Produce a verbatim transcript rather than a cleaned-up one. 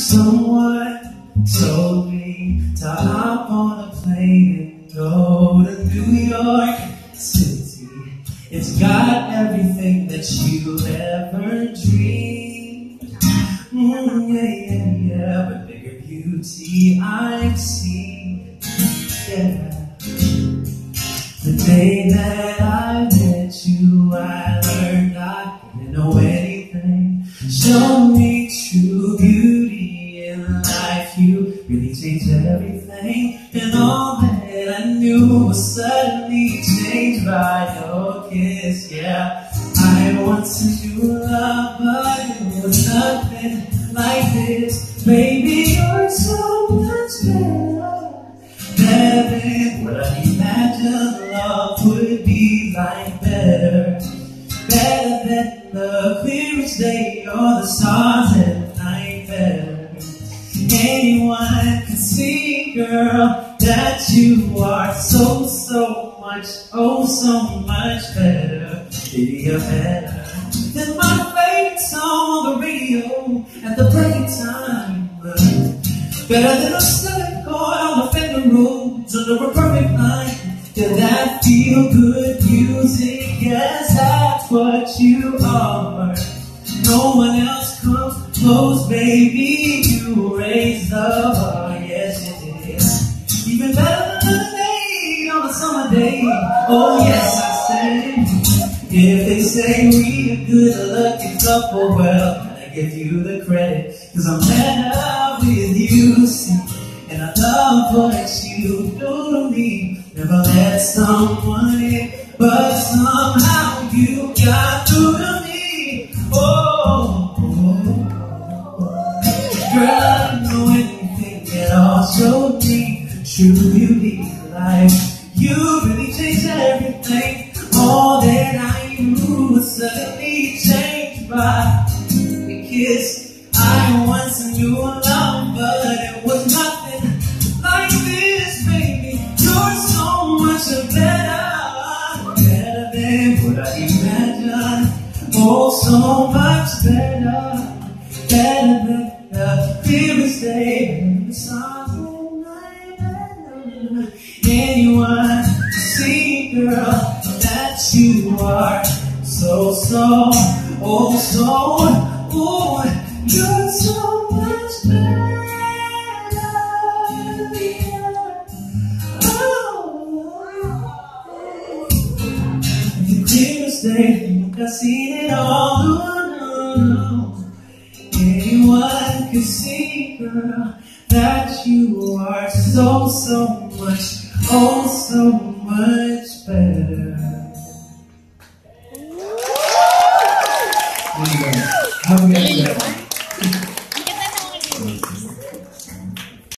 Someone told me to hop on a plane and go to New York City. It's got everything that you ever dreamed. Mm, yeah, yeah, yeah, but bigger beauty I've seen. Yeah. The day that I met you, I learned I didn't know anything. Show me true beauty in life. You really changed everything, and all that I knew was suddenly changed by your kiss. Yeah, I once knew love, but it was nothing like this. Baby, you're so much better, better than what I imagined love would be like. Better, better than the clearest day or the stars at night. Better, anyone can see, girl, that you are so, so much, oh, so much better. Baby, you're better than my favorite song on the radio at the break time. Better than a studded chord on the Fender Rhodes under a perfect night. Yeah, that feel good music, yes, that's what you are. No one else comes close, baby, you raise the bar, yes, yes, yes. Even better than a day on a summer day, oh yes, I say. If they say we a good lucky couple, well, I give you the credit, cause I'm better with you, see. And I love what you do to me. Never let someone in, but somehow you got through to me. Oh, oh, oh. Girl, I don't know anything at all. Showed me true beauty life. You really changed everything. All that I knew was suddenly changed by a kiss. I once knew love, but it was nothing like this, baby. You're so much better, better than what I imagined. Oh, so much better, better than the clearest day and the stars at night. Anyone to see, girl, that you are so, so, oh, so, oh, you're so much better. The clearest day, I've seen it all. No, no, no. Anyone can see, girl, that you are so, so much, oh, so much better. There you go. Have a good day.